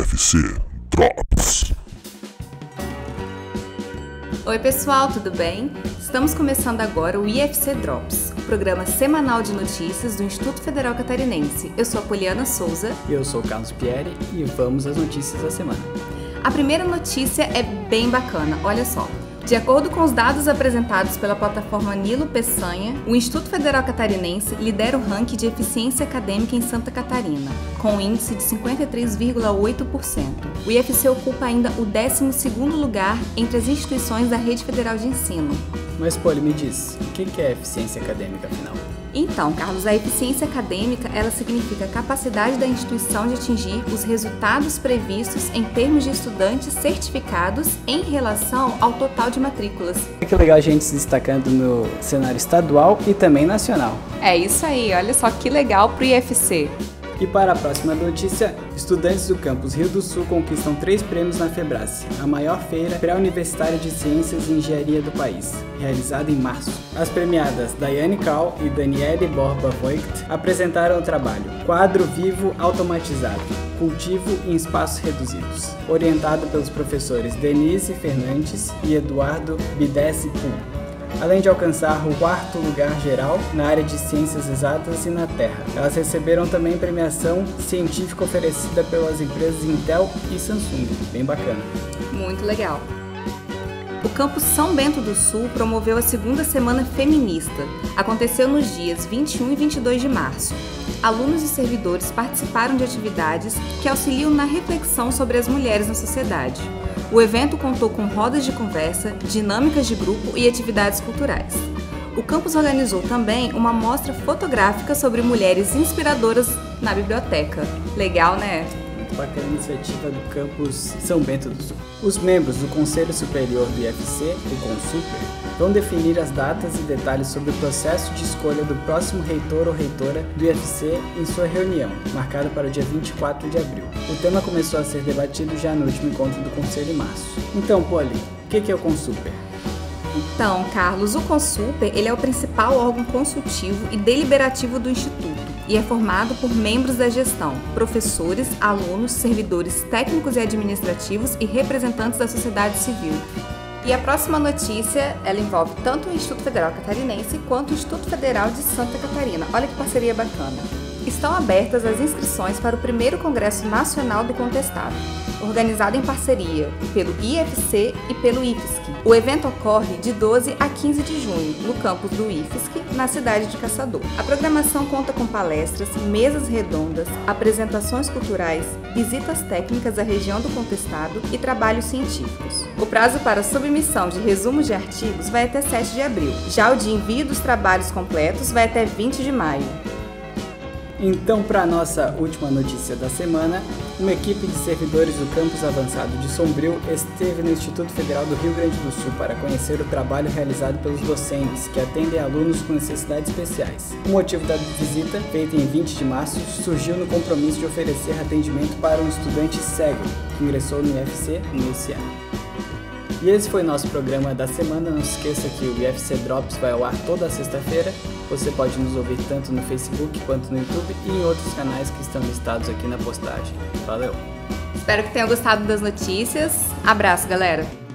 IFC Drops. Oi pessoal, tudo bem? Estamos começando agora o IFC Drops, o programa semanal de notícias do Instituto Federal Catarinense. Eu sou a Poliana Souza. E eu sou o Carlos Pieri e vamos às notícias da semana. A primeira notícia é bem bacana, olha só. De acordo com os dados apresentados pela plataforma Nilo Peçanha, o Instituto Federal Catarinense lidera o ranking de eficiência acadêmica em Santa Catarina, com um índice de 53,8%. O IFC ocupa ainda o 12º lugar entre as instituições da Rede Federal de Ensino. Mas, Poli, me diz, o que é eficiência acadêmica, afinal? Então, Carlos, a eficiência acadêmica, ela significa a capacidade da instituição de atingir os resultados previstos em termos de estudantes certificados em relação ao total de matrículas. Que legal a gente se destacando no cenário estadual e também nacional. É isso aí, olha só que legal pro IFC. E para a próxima notícia, estudantes do campus Rio do Sul conquistam 3 prêmios na FEBRASE, a maior feira pré-universitária de ciências e engenharia do país, realizada em março. As premiadas Daiane Kahl e Daniele Borba Voigt apresentaram o trabalho Quadro Vivo Automatizado, Cultivo em Espaços Reduzidos, orientado pelos professores Denise Fernandes e Eduardo Bidessi Pum, além de alcançar o 4º lugar geral na área de ciências exatas e na Terra. Elas receberam também premiação científica oferecida pelas empresas Intel e Samsung. Bem bacana. Muito legal. O campus São Bento do Sul promoveu a segunda Semana Feminista. Aconteceu nos dias 21 e 22 de março. Alunos e servidores participaram de atividades que auxiliam na reflexão sobre as mulheres na sociedade. O evento contou com rodas de conversa, dinâmicas de grupo e atividades culturais. O campus organizou também uma mostra fotográfica sobre mulheres inspiradoras na biblioteca. Legal, né? Muito bacana a iniciativa do campus São Bento do Sul. Os membros do Conselho Superior do IFC, o CONSUPER, vão definir as datas e detalhes sobre o processo de escolha do próximo reitor ou reitora do IFC em sua reunião, marcada para o dia 24 de abril. O tema começou a ser debatido já no último encontro do Conselho em março. Então, Poli, o que é o CONSUPER? Então, Carlos, o CONSUPER ele é o principal órgão consultivo e deliberativo do Instituto e é formado por membros da gestão, professores, alunos, servidores técnicos e administrativos e representantes da sociedade civil. E a próxima notícia, ela envolve tanto o Instituto Federal Catarinense quanto o Instituto Federal de Santa Catarina. Olha que parceria bacana. Estão abertas as inscrições para o primeiro Congresso Nacional do Contestado, organizado em parceria pelo IFC e pelo IFSC. O evento ocorre de 12 a 15 de junho, no campus do IFSC, na cidade de Caçador. A programação conta com palestras, mesas redondas, apresentações culturais, visitas técnicas à região do contestado e trabalhos científicos. O prazo para submissão de resumos de artigos vai até 7 de abril. Já o de envio dos trabalhos completos vai até 20 de maio. Então, para a nossa última notícia da semana, uma equipe de servidores do campus avançado de Sombrio esteve no Instituto Federal do Rio Grande do Sul para conhecer o trabalho realizado pelos docentes que atendem alunos com necessidades especiais. O motivo da visita, feita em 20 de março, surgiu no compromisso de oferecer atendimento para um estudante cego que ingressou no IFC nesse ano. E esse foi nosso programa da semana. Não se esqueça que o IFC Drops vai ao ar toda sexta-feira. Você pode nos ouvir tanto no Facebook quanto no YouTube e em outros canais que estão listados aqui na postagem. Valeu! Espero que tenham gostado das notícias. Abraço, galera!